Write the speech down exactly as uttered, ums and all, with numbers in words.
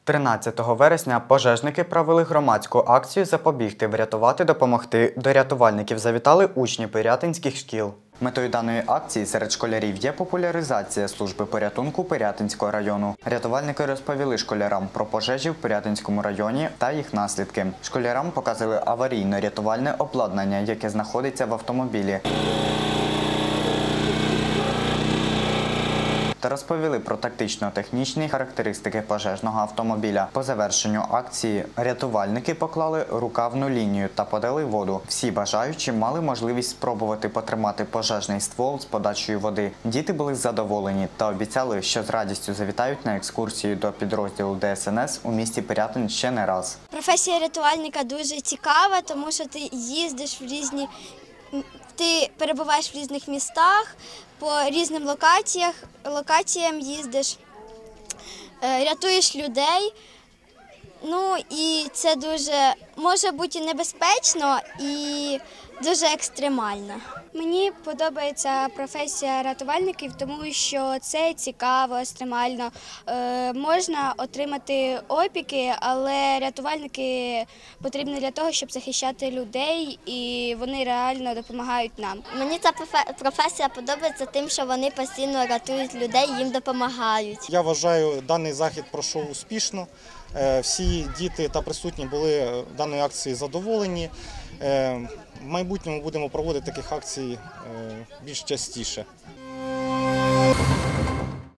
тринадцятого вересня пожежники провели громадську акцію «Запобігти, врятувати, допомогти». До рятувальників завітали учні пирятинських шкіл. Метою даної акції серед школярів є популяризація служби порятунку Пирятинського району. Рятувальники розповіли школярам про пожежі в Пирятинському районі та їх наслідки. Школярам показали аварійно-рятувальне обладнання, яке знаходиться в автомобілі. Та розповіли про тактично-технічні характеристики пожежного автомобіля. По завершенню акції рятувальники поклали рукавну лінію та подали воду. Всі бажаючі мали можливість спробувати потримати пожежний ствол з подачею води. Діти були задоволені та обіцяли, що з радістю завітають на екскурсію до підрозділу Де Ес Ен Ес у місті Пирятин ще не раз. Професія рятувальника дуже цікава, тому що ти їздиш в різні Ти перебуваєш в різних містах, по різним локаціях, локаціям їздиш, рятуєш людей. Ну і це дуже може бути небезпечно і дуже екстремально. Мені подобається професія рятувальників, тому що це цікаво, екстремально. Е, можна отримати опіки, але рятувальники потрібні для того, щоб захищати людей, і вони реально допомагають нам. Мені ця професія подобається тим, що вони постійно рятують людей, їм допомагають. Я вважаю, даний захід пройшов успішно. Всі діти та присутні були даною акцією задоволені. В майбутньому будемо проводити таких акцій більш частіше.